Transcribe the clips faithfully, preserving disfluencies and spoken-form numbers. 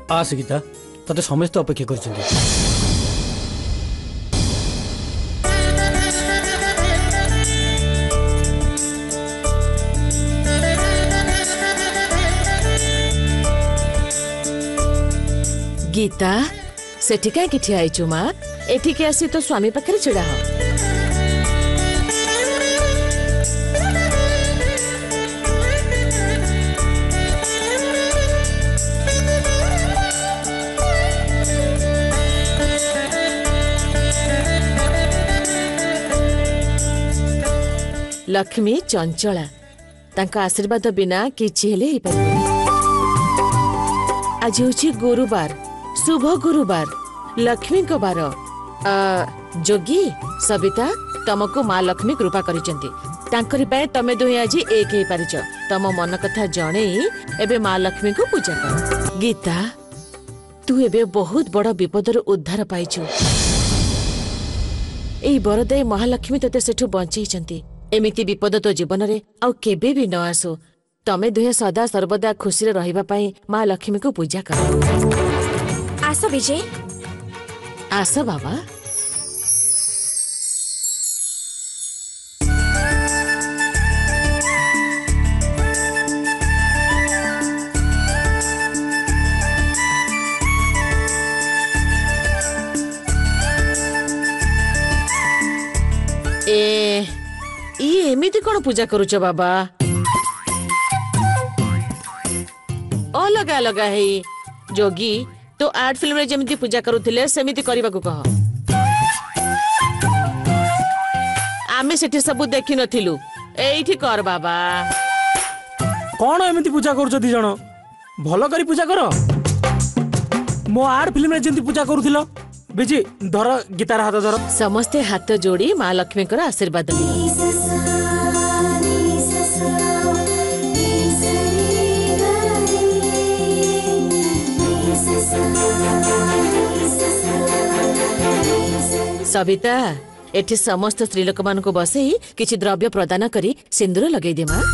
आस गीता तते समस्त अपेक्षा कर गीता सेठी कहीं ठिया आईचु माँ एठिके आसी तो स्वामी पाखे छिड़ा हो। लक्ष्मी चंचला तांका आशीर्वाद बिना किछि हेले ही पारिबे। आज होछि गुरुवार शुभ गुरुवार लक्ष्मी को बार जोगी सविता तुमको माँ लक्ष्मी कृपा करिसेंती तांकरी पे तमे दुहे आज एक हे पारिच तम मन कथा जणे एबे माँ लक्ष्मी को पूजा कर। गीता तू एबे बहुत बड़ विपदर उद्धार पाइछु। एई बरदाई महालक्ष्मी तते सेठु बंचैचंती एमिति विपद तो जीवन रे आउ केबे भी न आसो। तमे दुहे सदा सर्वदा खुशी रे रहिबा पई माँ लक्ष्मी को पूजा कर। आस विजय आस बाबा। ए ये एमिति कौन पूजा करुच बाबा? अलगा अलगा है जोगी तो आर्ट फिल्म रे जेमिति पूजा करुथिले सेमिति करबा को कह। आमे सेठी सब देखि नथिलु एठी कर बाबा। कौन एमिति पूजा करूछ दी जण भलो करी पूजा कर। मो आर्ट फिल्म रे जेमिति पूजा करूथिलो बिजी धर गीतार हाथ धर। समस्ते हाथ जोड़ी माँ लक्ष्मी को आशीर्वाद लियो। सविता एठी समस्त स्त्रीलोक मान को बसई किछि द्रव्य प्रदान करी सिंदूर लगई दे माँ।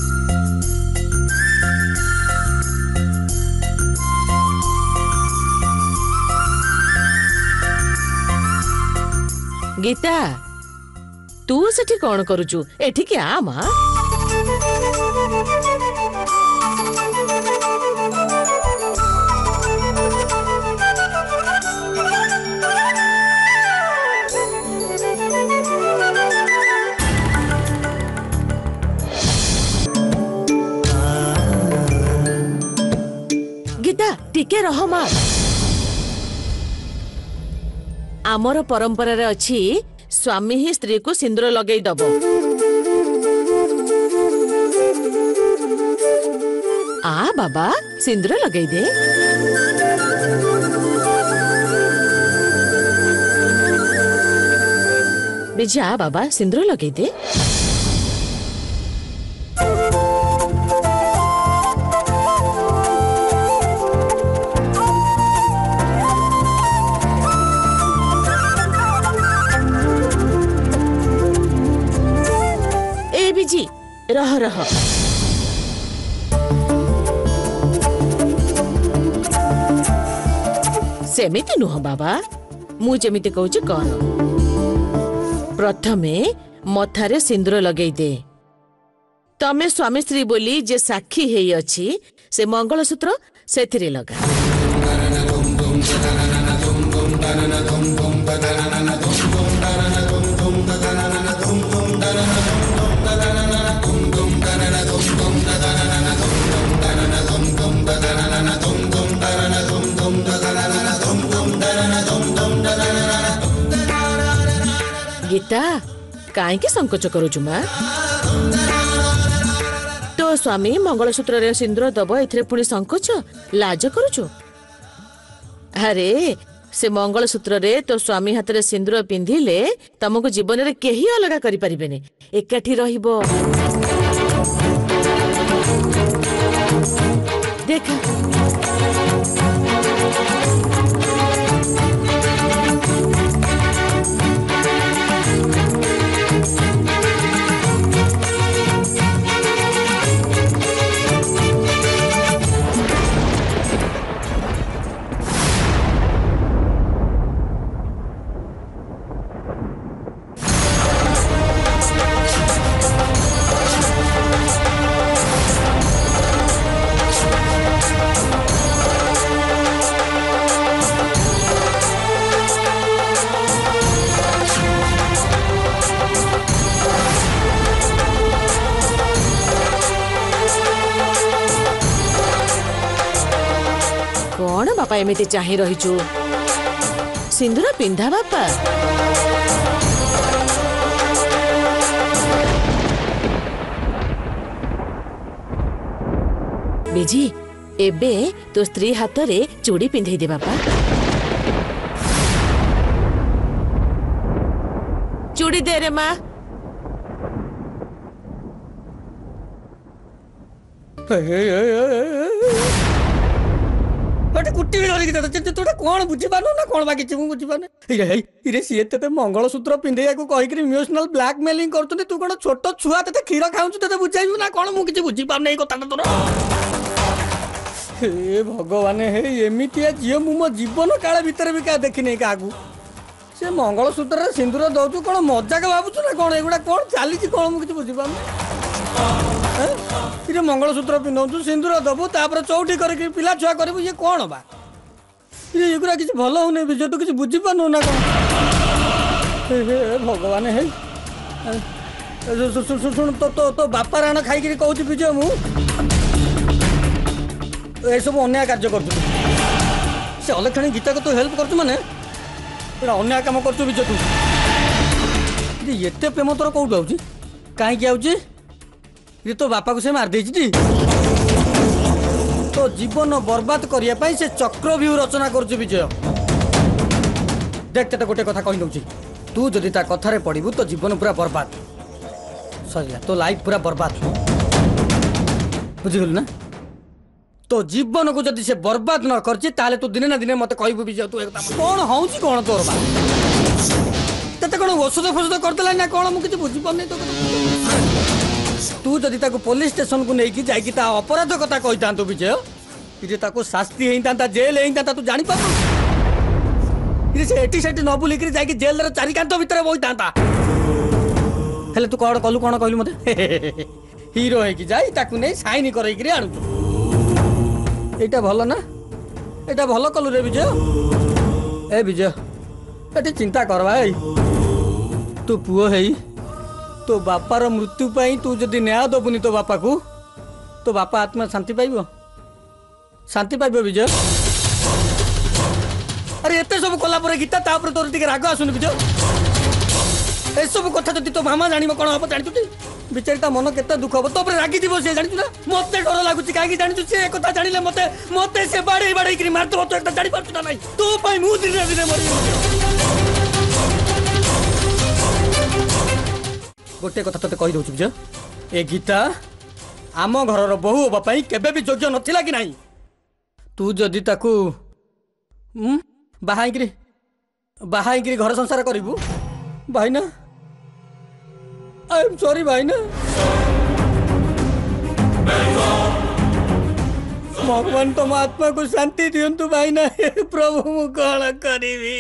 गीता तू सेठी कौन करुचु एठी के आ माँ। गीता टिके रह माँ। आमर परंपरा रे अछि स्वामी ही स्त्री को सिंदूर लगई दबो। आ बाबा सिंदूर लगई दे। बिजा बाबा सिंदूर लगई दे। जी रह रह सेमिति नुह बाबा मु जेमिति कहूची कर। प्रथमे मथारे सिंदूर लगई दे। तमे स्वामी स्त्री बोली जे साक्षी हेई अछि से मंगलसूत्र सेथिरे लगा। गीता काई के संकोच करूछु माँ। तो स्वामी मंगलसूत्र रे सिंदूर दब एथिरे पुणी संकोच लाज करूछु। अरे से मंगलसूत्र रे तो स्वामी हाथ रे सिंदूर पिंधिले तुमको जीवन रे केही अलगा करि परिबेनी एकाठी रहिबो। देख बापा एमिति चाहि रहिछु सिंदूर पिंधा बापा बिजी एबे तो स्त्री हाथ रे चूड़ी पिंधे दे बापा चूड़ी दे रे माँ कुटी तोटा कौन बुझीपार ना कौन बाकी बुझीपार सी ते मंगलसूत्र पिंधे कहीकि इमोशनल ब्लैकमेलिंग कर तू कौन छोट छुआ ते क्षीर खाऊ ते बुझाइबू ना कौन मुझे बुझीपार नहीं कथा तोर हे भगवान हे एमती झील मु मो जीवन काल भितर भी क्या देखी नहीं क्या से मंगलसूत्र सिंदूर दौचु कौन मजाक भावुचु ना कौन एगुड़ा कौन चली कौन मुझे बुझीपार ये मंगलसूत्र पिंधु सिंदूर दबु तापर चौठी करके पिला छुआ करू ये कौन बा ये एगुड़ा किसी भल होने विजय तो किसी बुझी पानु ना कौन हे भगवान हे शुण तो तो तो बापा राण खाई कहूँ विजय मु ये सब अन्याय कार्य कर से अलक्षणी गीता को तो हेल्प कर माने अन्याय कम कर विजय तू ये प्रेम तोर कौट आऊँ कहीं आऊँ ये तो बापा को से मार दे तो जीवन बर्बाद करने से चक्रव्यूह रचना कर विजय देख ते गोटे कथा कही दौची तू जदि ता कथारे पड़ू तो जीवन पूरा बर्बाद सर तो लाइफ पूरा बर्बाद बुझीगलु ना तो जीवन को जदि से बर्बाद न कर तू दिने ना दिने मत कहबू विजय तू कौन हूँ कौन तोर बा ते कौन औषध फौषध करदेला ना कौन मुझे बुझीपार तो तू जदि ताको पुलिस स्टेशन को लेकिन जाइए अपराध कथा कही था विजय ये ताको शास्ति होता जेल होता तू जानी पार से एटी सेठी न बुलिक जाकि जेल चारिकांत भितर बही था हेले तू कौन कलु कौन कहलु मते हीरो है कि जाई ताकू नहीं साइन करैकरी आनु एटा भलो ना एटा भलो कलु रे विजय ए विजय एटी चिंता करवा ए तू पुओ है तो बापार मृत्यु पाई तू जदि न्याय दबुनी तो बापा को तो बापा आत्मा शांति पाइबो शांति पाइबो विजय अरे एते सब कला पर गीता तापर तोर टिके राग आसुन विजय ए सब कथा जदि तो मामा जानिबो कोन हबो जानि तुती बिचारीता मन केते दुख हबो तो पर रागी दिबो से जानि तुना मते डर लागुची कागी जानि तू से कथा जानिले मते मते से बाडे बाडे करी मार दो तो एकटा जानि पाछू ना नाही तू पाई मु दिन दिन मरि गोटे कथा तते कही दउछु विजय ए गीता आम घरर बहु बापाई केबे भी योग्य नथिला कि नाही तू जदि ताकू हम बाहाइकरी बाहाइकरी घर संसार करिबू भाईना आई एम सॉरी भाईना भगवान तुम आत्मा को शांति दियंतु भाईना प्रभु मु कौन करिवी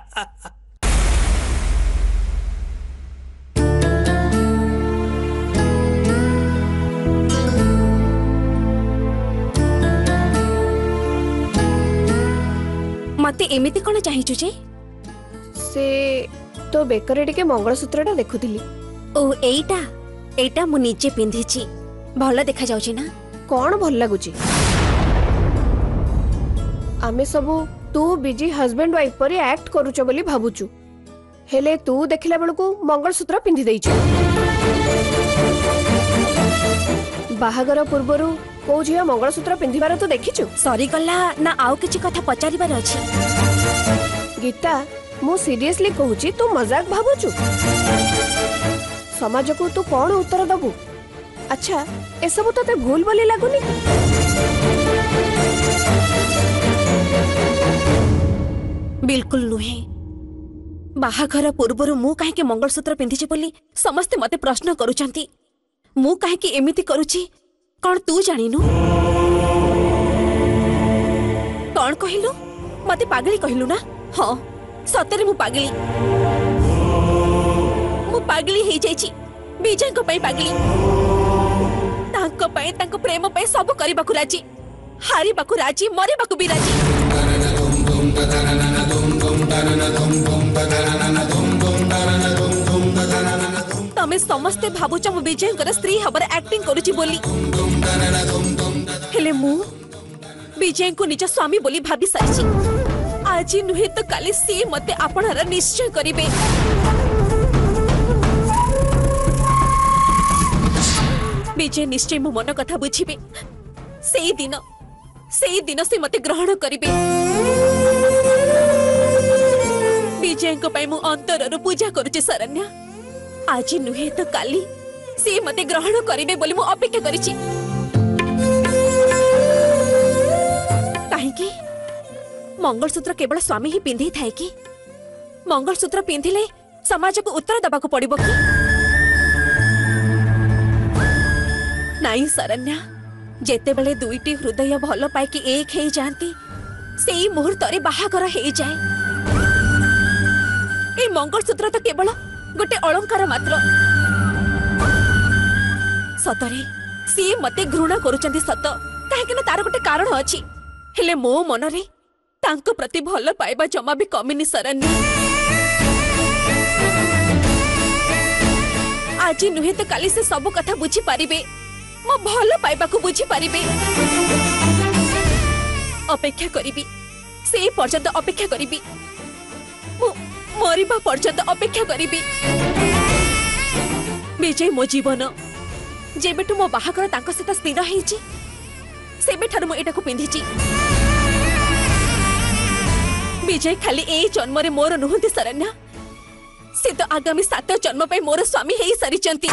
मते एमिति कोन चाहिचु जे से तो बेकर टिके मंगलसूत्रटा देखुथिली ओ एइटा एइटा मु निजे पिंधिची भलो देखा जाउची ना कौन भल लागुची आमे सब तू बिजी हस्बैंड वाइफ पर एक्ट करूछ बोली भाबुचु हेले तू देखिला बेलको मंगलसूत्र पिंधि देइछ बाहागर पूर्वरु को झिया मंगलसूत्र पिंधिबार तो देखिछु सॉरी गल्ला ना आउ किछि कथा पचारिबार अछि गीता मु सीरियसली कहूची तू मजाक भाबुचु समाज को तू कौन उत्तर दबु अच्छा ए सब तो ते भूल बोली लागुनी बिल्कुल नुहे बाहाघर पूर्वरु मु काहे के मंगलसूत्र पिंधिछि बोली समस्त मते प्रश्न करूचंती मु काहे के एमिति करूची कौन तू जानिनु कौन कहिलु मते पागली कहिलु ना हाँ सतरे मु पागली मु पागली हे जाइची विजय को पई पागली तांको पई तांको प्रेम पई सब करिबाकु राजी हारिबाकु राजी मरिबाकु भी राजी तमे समस्ते भाबुच मु विजय कर स्त्री हबर एक्टिंग करूची बोली हेले मु विजय को निज स्वामी बोली भाभी सारी आज नुहे तो काली सी मते आपणार निश्चय करिवे। विजय निश्चय मो मन कथा बुझिबे सेई दिन सेई दिन से मते ग्रहण करिवे। विजय को पई मु अंतर रु पूजा करूची शरण्या आज नुहे तो काली से मते ग्रहण करिवे बोली मु अपेक्षा करिची। काहेकि मंगलसूत्र केवल स्वामी ही पिंधि थाए कि मंगलसूत्र पिंधिले समाज को उत्तर दबा को पड़िबो कि नाई शरण्या जेते बेले दुईटी हृदय भल पाए कि एक हे जांती सेई मुहूर्त रे बाहागर हे जाए। ए मंगलसूत्र तो केवल गोटे अलंकार मात्र। सतरे सी मते घृणा करूचंती सत काहेकि ना तार गोटे कारण अछि हेले मो मनरे तांको प्रति भल पाइबा जमा भी कमिनी शरण्य। आज नुहे तो काली से सब कथा बुझी पारिबे मो भल पाइबा को बुझी पारिबे। अपेक्षा करिबी से पर्यंत अपेक्षा करिबी मो मरिबा पर्यंत अपेक्षा करिबी। विजय मो जीवन जेबेठु मो बाहागर तांको सहित स्थिर हेछि सेबेठारु मो एटाको पिंधिछि। विजय खाली ए जन्म रे मोर नुहंती शरण्या से तो आगामी सात जन्म पे मोर स्वामी हेई सारिचंती।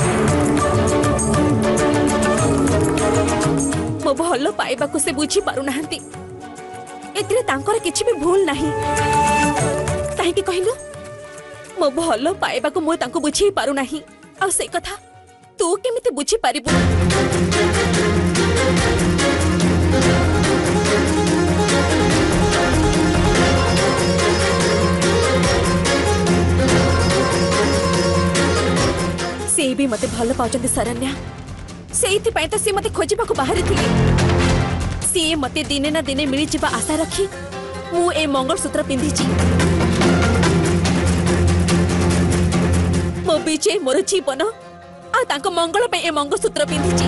मो भल पाइबा को से बुझी पारु नाहंती एतिरे तांकर किछि भी भूल नाही काहे कि कहिलु मो भल पाइबा को मो तांको बुझी पारु नाही आ से कथा तू केमिति बुझी पारिबु। से भी मते भल पाउचंती शरण्या सेइथि पई त से मते खोजिबा को बाहरी थिले। से मते दिने ना दिने मिली जिबा आशा रखी मु ए मंगलसूत्र पिंधिची। मो विजय मोर जीवन आ तांको मंगल पे ए मंगलसूत्र पिंधिची।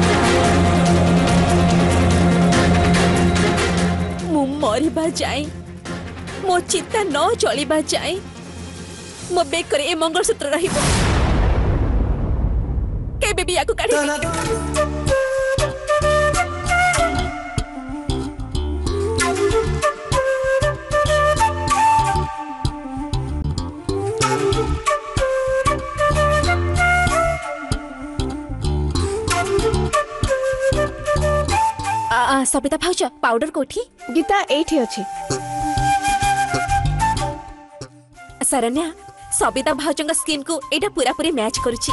मु मरिबा जाए मो चित्ता न जलिबा जाए मो बेक करे ए मंगलसूत्र रहिबो केबे भी याकु काढी। आ सबिता भाउज पाउडर कोठी गीता एठी अछि। शरण्या सबिता भाउजंग स्किन को एटा पूरा पूरी मैच करूची।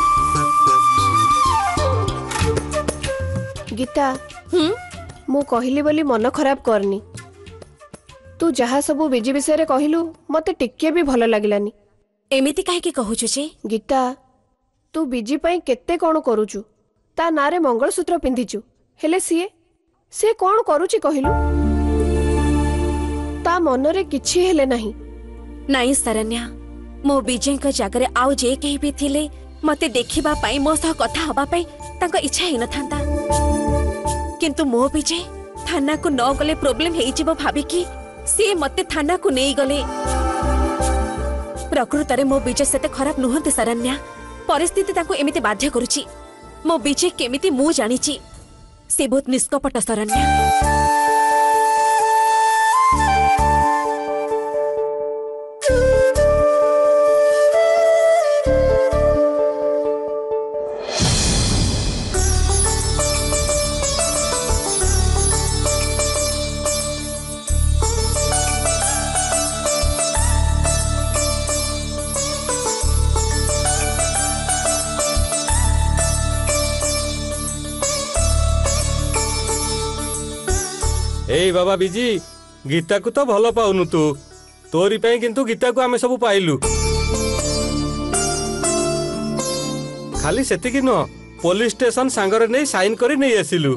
गीता हम मु कहली बोली मन खराब करनी तू जहा सबु बिजी विषय रे कहिलु मते टिके भी भल लागिलानी। एमिति काहे के कहूछु जे गीता तू बिजी पई केते कोन करूचु ता नारे मंगलसूत्र पिंधिचु हेले सीए से कोन करूची कहिलु ता मन रे किछि हेले नाही। नाई शरण्या मो विजय का जागरे आउ जे केही भी थिले मते देखिबा पाई मो सह कथा हबा पाई तांका इच्छा हि न थांता किंतु मो विजय थाना को न गले प्रॉब्लम हेइ जिवो भाबी कि से मते थाना को नेई गले। प्रकृत रे मो विजय सेते खराब नुहंते शरण्या परिस्थिति तांको एमिते बाध्य करूची। मो विजय केमिति मु जानिची से बहुत निष्कपट शरण्या। ए बाबा बिजी गीता को तो भल पाउनु तू तोरी पे किंतु गीता को आमे सब पाइलु खाली सेतिकी न पुलिस स्टेशन सांगरे नहीं साइन करी नहीं आसिलु।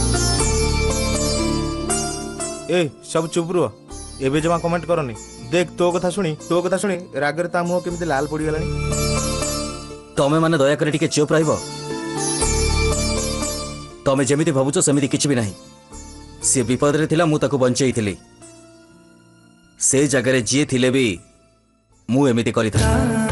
ए सब चुप रुह एबे जमा कमेंट करनी देख तो कथा सुनी तो कथा सुनी रागरे ता मुह केमिति लाल पड़ी गलानी। तमे माने दया करे टिके चुप रहइबो। तमे जेमिति भाबुचो सेमिति किछि भी नाही सी विपद रे थिला मु ताको बंचई थिली से जगह रे जी थिले भी मु एमिति करी था